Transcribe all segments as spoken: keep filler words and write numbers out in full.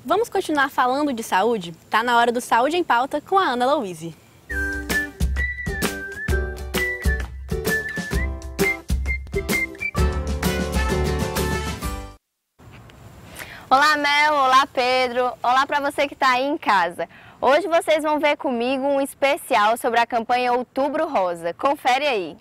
Vamos continuar falando de saúde? Tá na hora do Saúde em Pauta com a Ana Louise. Olá, Mel, olá, Pedro, olá para você que está aí em casa. Hoje vocês vão ver comigo um especial sobre a campanha Outubro Rosa. Confere aí.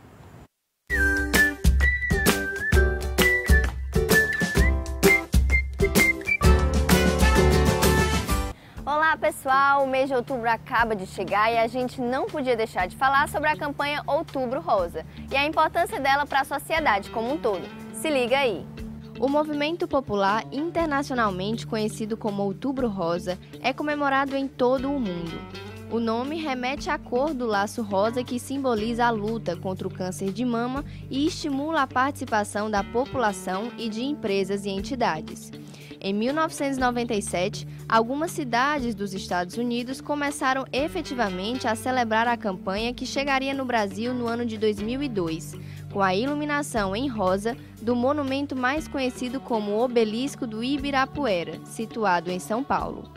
Olá pessoal, o mês de outubro acaba de chegar e a gente não podia deixar de falar sobre a campanha Outubro Rosa e a importância dela para a sociedade como um todo. Se liga aí! O movimento popular, internacionalmente conhecido como Outubro Rosa, é comemorado em todo o mundo. O nome remete à cor do laço rosa que simboliza a luta contra o câncer de mama e estimula a participação da população e de empresas e entidades. Em mil novecentos e noventa e sete, algumas cidades dos Estados Unidos começaram efetivamente a celebrar a campanha que chegaria no Brasil no ano de dois mil e dois, com a iluminação em rosa do monumento mais conhecido como o Obelisco do Ibirapuera, situado em São Paulo.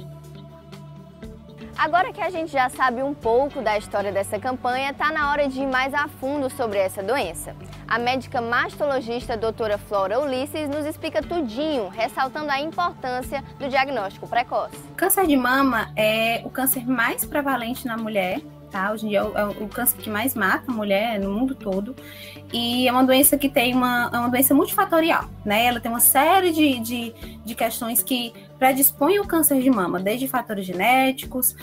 Agora que a gente já sabe um pouco da história dessa campanha, está na hora de ir mais a fundo sobre essa doença. A médica mastologista doutora Flora Ulisses nos explica tudinho, ressaltando a importância do diagnóstico precoce. O câncer de mama é o câncer mais prevalente na mulher, tá? Hoje em dia é o, é o câncer que mais mata a mulher no mundo todo. E é uma doença que tem uma, é uma doença multifatorial, né? Ela tem uma série de, de, de questões que predispõem o câncer de mama, desde fatores genéticos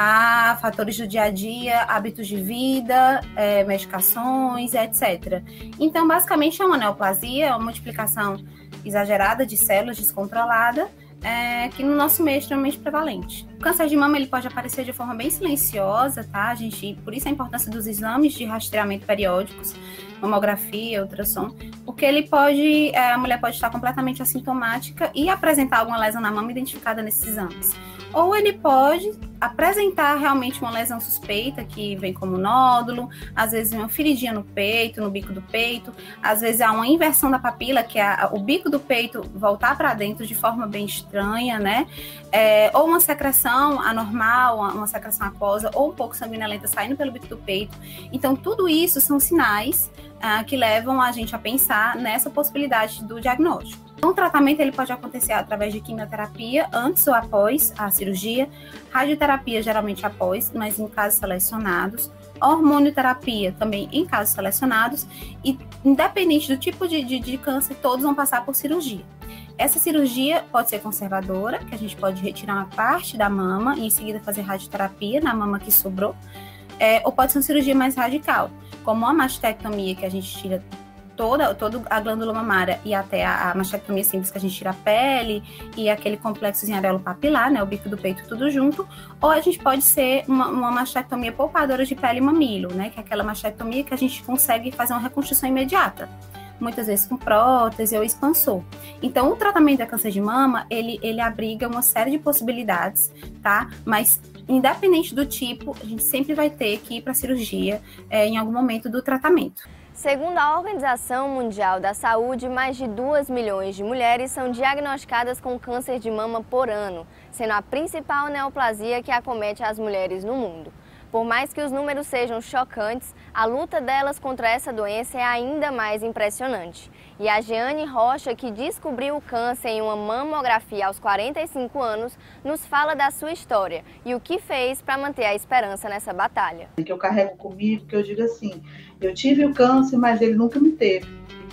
a fatores do dia a dia, hábitos de vida, é, medicações, etcétera. Então, basicamente, é uma neoplasia, é uma multiplicação exagerada de células descontrolada, É, que no nosso meio é extremamente prevalente. O câncer de mama ele pode aparecer de forma bem silenciosa, tá? A gente, por isso a importância dos exames de rastreamento periódicos, mamografia, ultrassom, porque ele pode, é, a mulher pode estar completamente assintomática e apresentar alguma lesão na mama identificada nesses exames. Ou ele pode apresentar realmente uma lesão suspeita, que vem como nódulo, às vezes uma feridinha no peito, no bico do peito, às vezes há uma inversão da papila, que é a, o bico do peito voltar para dentro de forma bem estranha, né? É, ou uma secreção anormal, uma, uma secreção aquosa, ou um pouco sanguinolenta saindo pelo bico do peito. Então, tudo isso são sinais ah, que levam a gente a pensar nessa possibilidade do diagnóstico. O tratamento ele pode acontecer através de quimioterapia, antes ou após a cirurgia, radioterapia geralmente após, mas em casos selecionados, hormonioterapia também em casos selecionados, e independente do tipo de, de, de câncer, todos vão passar por cirurgia. Essa cirurgia pode ser conservadora, que a gente pode retirar uma parte da mama e em seguida fazer radioterapia na mama que sobrou, é, ou pode ser uma cirurgia mais radical, como a mastectomia, que a gente tira Toda, toda a glândula mamária e até a, a mastectomia simples, que a gente tira a pele e aquele complexozinho areolo-papilar, né, o bico do peito, tudo junto, ou a gente pode ser uma, uma mastectomia poupadora de pele e mamilo, né, que é aquela mastectomia que a gente consegue fazer uma reconstrução imediata, muitas vezes com prótese ou expansor. Então, o tratamento da câncer de mama, ele, ele abriga uma série de possibilidades, tá, mas independente do tipo, a gente sempre vai ter que ir para a cirurgia é, em algum momento do tratamento. Segundo a Organização Mundial da Saúde, mais de duas milhões de mulheres são diagnosticadas com câncer de mama por ano, sendo a principal neoplasia que acomete as mulheres no mundo. Por mais que os números sejam chocantes, a luta delas contra essa doença é ainda mais impressionante. E a Jeane Rocha, que descobriu o câncer em uma mamografia aos quarenta e cinco anos, nos fala da sua história e o que fez para manter a esperança nessa batalha. Que eu carrego comigo, que eu digo assim, eu tive o câncer, mas ele nunca me teve,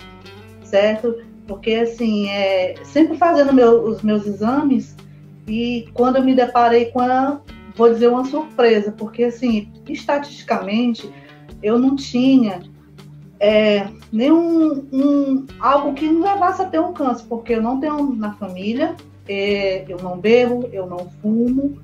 certo? Porque assim, é, sempre fazendo meu, os meus exames, e quando eu me deparei com ela, vou dizer uma surpresa, porque assim, estatisticamente, eu não tinha é, nenhum um, algo que me levasse a ter um câncer, porque eu não tenho na família, é, eu não bebo, eu não fumo,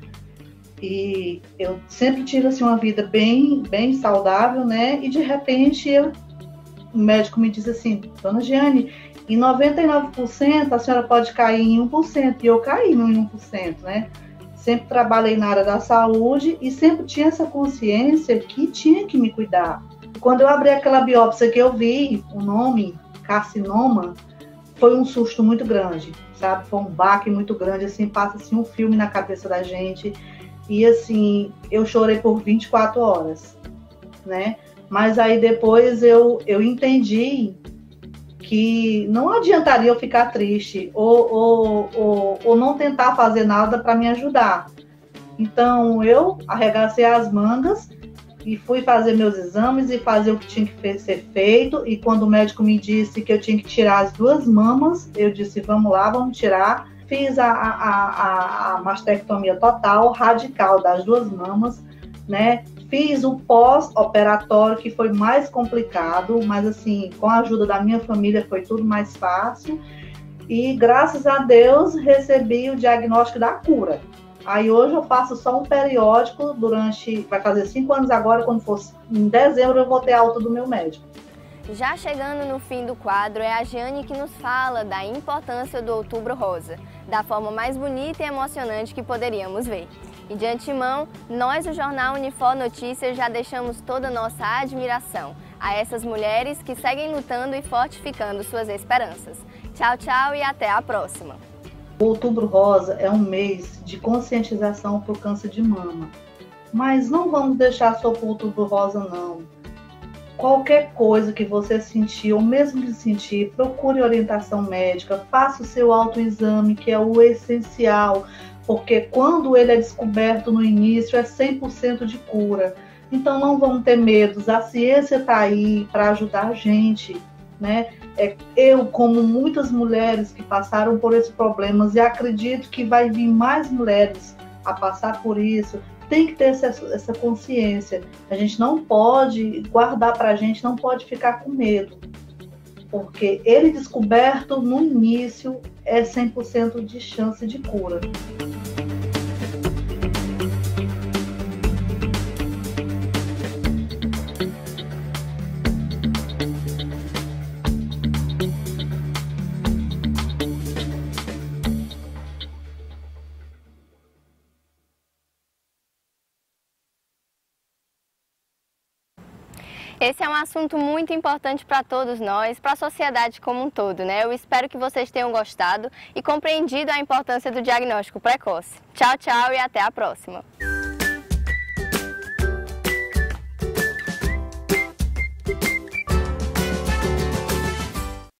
e eu sempre tive assim, uma vida bem, bem saudável, né? E de repente eu, o médico me diz assim, dona Jeane, em noventa e nove por cento a senhora pode cair em um por cento, e eu caí no um por cento, né? Sempre trabalhei na área da saúde e sempre tinha essa consciência que tinha que me cuidar. Quando eu abri aquela biópsia que eu vi o nome carcinoma, foi um susto muito grande, sabe? Foi um baque muito grande, assim, passa assim, um filme na cabeça da gente. E assim, eu chorei por vinte e quatro horas, né? Mas aí depois eu, eu entendi que não adiantaria eu ficar triste ou, ou, ou, ou não tentar fazer nada para me ajudar. Então eu arregacei as mangas e fui fazer meus exames e fazer o que tinha que ser feito. E quando o médico me disse que eu tinha que tirar as duas mamas, eu disse, vamos lá, vamos tirar. Fiz a, a, a, a mastectomia total, radical das duas mamas, né? Fiz o pós-operatório, que foi mais complicado, mas assim, com a ajuda da minha família foi tudo mais fácil. E graças a Deus recebi o diagnóstico da cura. Aí hoje eu faço só um periódico durante, vai fazer cinco anos agora, quando for em dezembro eu vou ter alta do meu médico. Já chegando no fim do quadro, é a Jane que nos fala da importância do Outubro Rosa, da forma mais bonita e emocionante que poderíamos ver. E de antemão, nós do Jornal Unifor Notícias já deixamos toda a nossa admiração a essas mulheres que seguem lutando e fortificando suas esperanças. Tchau, tchau e até a próxima! O Outubro Rosa é um mês de conscientização para o câncer de mama, mas não vamos deixar só para o Outubro Rosa, não. Qualquer coisa que você sentir, ou mesmo que sentir, procure orientação médica, faça o seu autoexame, que é o essencial, porque quando ele é descoberto no início, é cem por cento de cura. Então não vamos ter medos, a ciência está aí para ajudar a gente, né? É, eu, como muitas mulheres que passaram por esses problemas, e acredito que vai vir mais mulheres a passar por isso, tem que ter essa, essa consciência. A gente não pode guardar para a gente, não pode ficar com medo, porque ele descoberto no início é cem por cento de chance de cura. Esse é um assunto muito importante para todos nós, para a sociedade como um todo, né? Eu espero que vocês tenham gostado e compreendido a importância do diagnóstico precoce. Tchau, tchau e até a próxima!